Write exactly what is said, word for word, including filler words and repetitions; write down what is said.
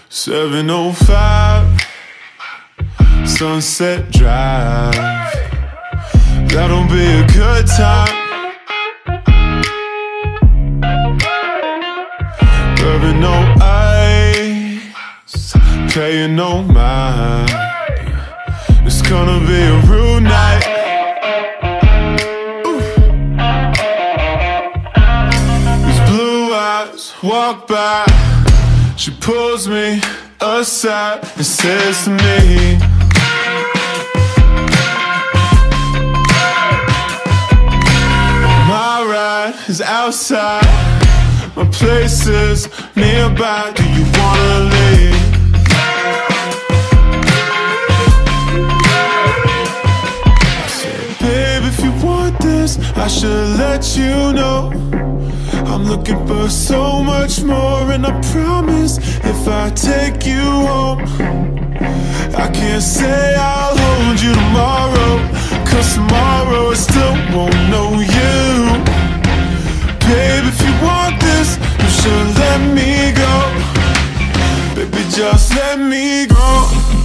seven oh five Sunset Drive. That'll be a good time. Rubbing no ice, playing no mind. It's gonna be a real night. Ooh. These blue eyes walk by. She pulls me aside and says to me, my ride is outside, my place is nearby. Do you wanna leave? I said, babe, if you want this, I should let you know. I'm looking for so much more, and I promise if I take you home, I can't say I'll hold you tomorrow, cause tomorrow I still won't know you. Babe, if you want this, you should let me go. Baby, just let me go.